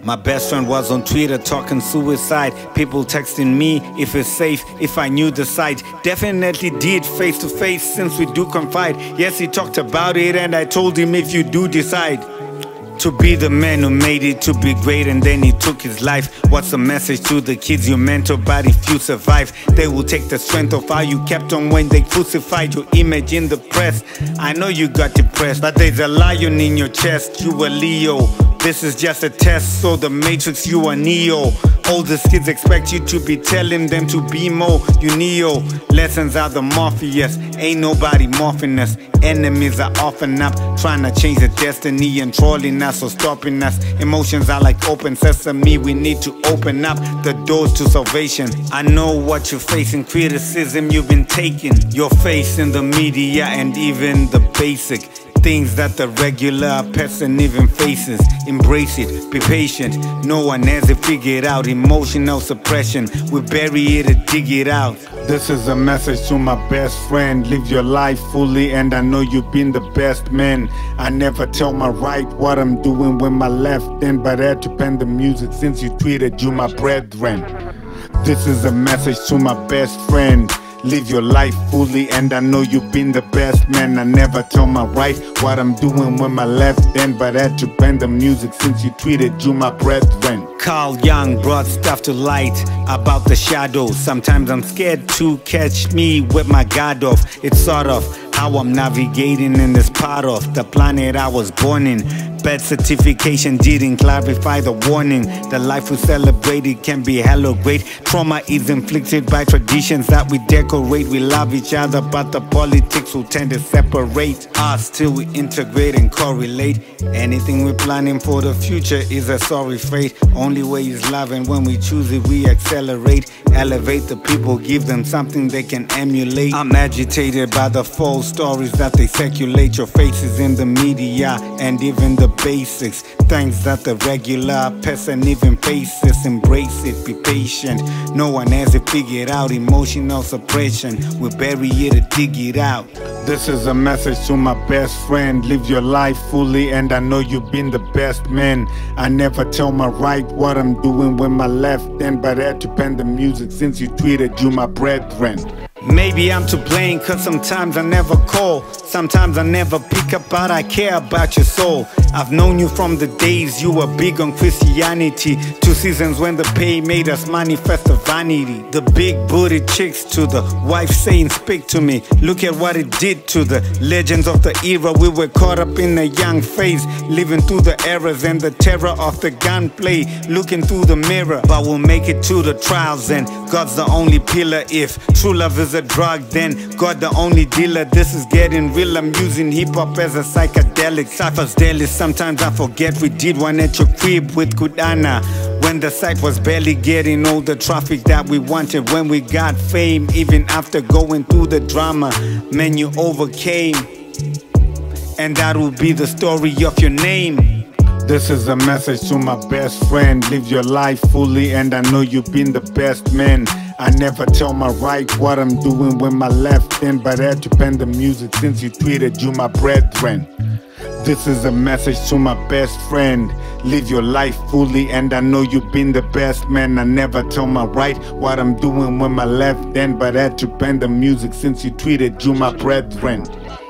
My best friend was on Twitter talking suicide. People texting me if it's safe, if I knew the site. Definitely did face to face since we do confide. Yes, he talked about it and I told him if you do decide to be the man who made it to be great and then he took his life. What's the message to the kids you mentor? But if you survive, they will take the strength of how you kept on when they crucified your image in the press. I know you got depressed, but there's a lion in your chest. You were Leo. This is just a test, so the Matrix, you are Neo. All the kids expect you to be telling them to be more. You Neo. Lessons are the Morpheus. Ain't nobody morphing us. Enemies are often up, trying to change the destiny and trolling us or stopping us. Emotions are like open sesame. We need to open up the doors to salvation. I know what you're facing, criticism you've been taking. Your face in the media and even the basic things that the regular person even faces. Embrace it, be patient. No one has it figured out. Emotional suppression, we bury it and dig it out. This is a message to my best friend. Live your life fully and I know you've been the best man. I never tell my right what I'm doing with my left end, but I had to pen the music since you tweeted you my brethren. This is a message to my best friend. Live your life fully and I know you've been the best man. I never tell my right what I'm doing with my left end, but I had to bend the music since you tweeted you my brethren. Carl Jung brought stuff to light about the shadows. Sometimes I'm scared to catch me with my guard off. It's sort of how I'm navigating in this part of the planet I was born in. Birth certification didn't clarify the warning. The life we celebrated can be hella great. Trauma is inflicted by traditions that we decorate. We love each other, but the politics will tend to separate us till we integrate and correlate. Anything we're planning for the future is a sorry fate. Only way is love, and when we choose it, we accelerate. Elevate the people, give them something they can emulate. I'm agitated by the false stories that they circulate. Your faces in the media and even the basics, things that the regular person even faces. Embrace it, be patient. No one has it figured out. Emotional suppression, we bury it and dig it out. This is a message to my best friend. Live your life fully and I know you've been the best man. I never tell my right what I'm doing with my left end, but I had to pen the music since you tweeted you my brethren. Maybe I'm to blame, cause sometimes I never call. Sometimes I never pick up, but I care about your soul. I've known you from the days you were big on Christianity. 2 seasons when the pay made us manifest the vanity. The big booty chicks to the wife saying speak to me. Look at what it did to the legends of the era. We were caught up in a young phase, living through the errors and the terror of the gunplay. Looking through the mirror, but we'll make it to the trials and God's the only pillar. If true love is a drug, then God the only dealer. This is getting real. I'm using hip-hop as a psychedelic. Cypher's daily. Sometimes I forget we did one at your crib with Kudana, when the site was barely getting all the traffic that we wanted. When we got fame, even after going through the drama, man, you overcame, and that will be the story of your name. This is a message to my best friend. Live your life fully and I know you've been the best man. I never tell my right what I'm doing with my left end, but I had to pen the music since you tweeted you my brethren. This is a message to my best friend. Live your life fully and I know you've been the best man. I never tell my right what I'm doing with my left end, but I had to pen the music since you tweeted you my brethren.